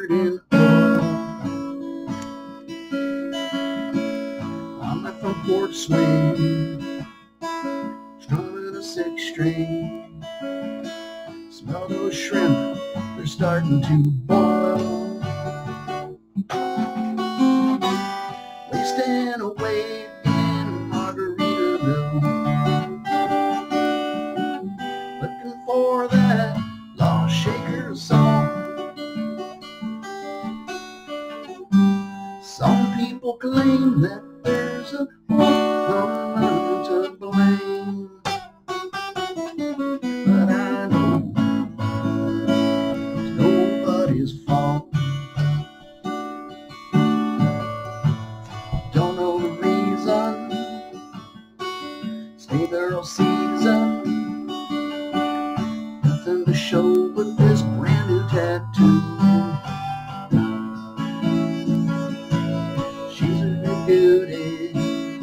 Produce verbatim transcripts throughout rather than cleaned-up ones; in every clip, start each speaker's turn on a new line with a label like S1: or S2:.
S1: covered in oil. On my front porch swing, strumming a six string. Smell those shrimp, they're starting to boil. Wasting away in Margaritaville, looking for that lost shaker song. Some people claim that there's a woman to blame, but I know it's nobody's fault. Don't know the reason, stay there all season. Nothing to show but this brand new tattoo. She's a new beauty,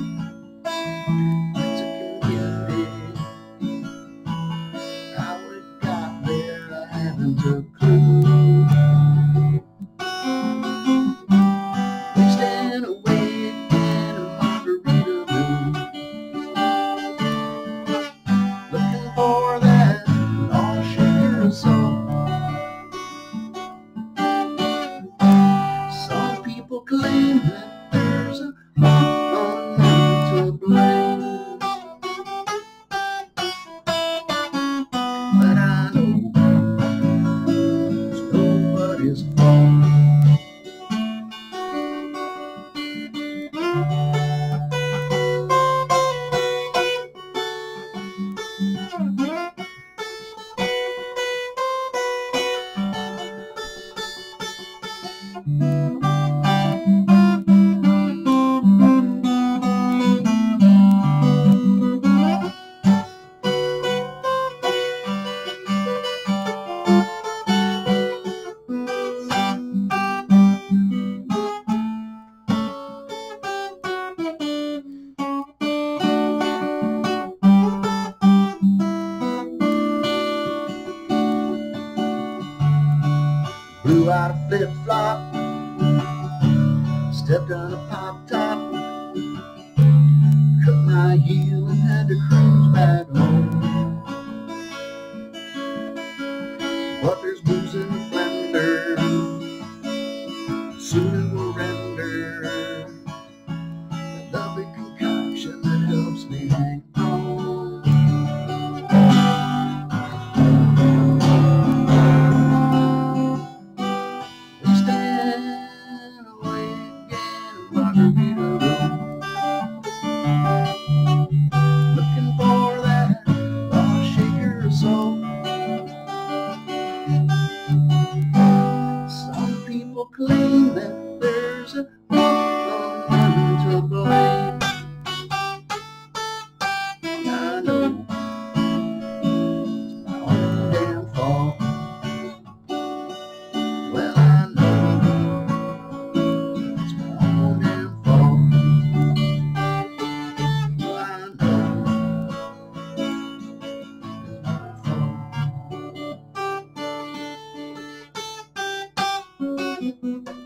S1: Mexican beauty. How it got there, I haven't a clue. Wasting away in a Margaritaville, looking for that lost shaker song. Some people claim that there's a woman to blame, but I know it's nobody's fault. Blew out a flip-flop, stepped on a pop-top, cut my heel and had to cruise back home. But there's booze in the blender, soon it will render a lovely concoction that helps me hang on. Looking for that lost shaker song. Some people claim that there's a woman to blame. I know it's my own damn fault. Well, I know it's my own damn fault. Thank you.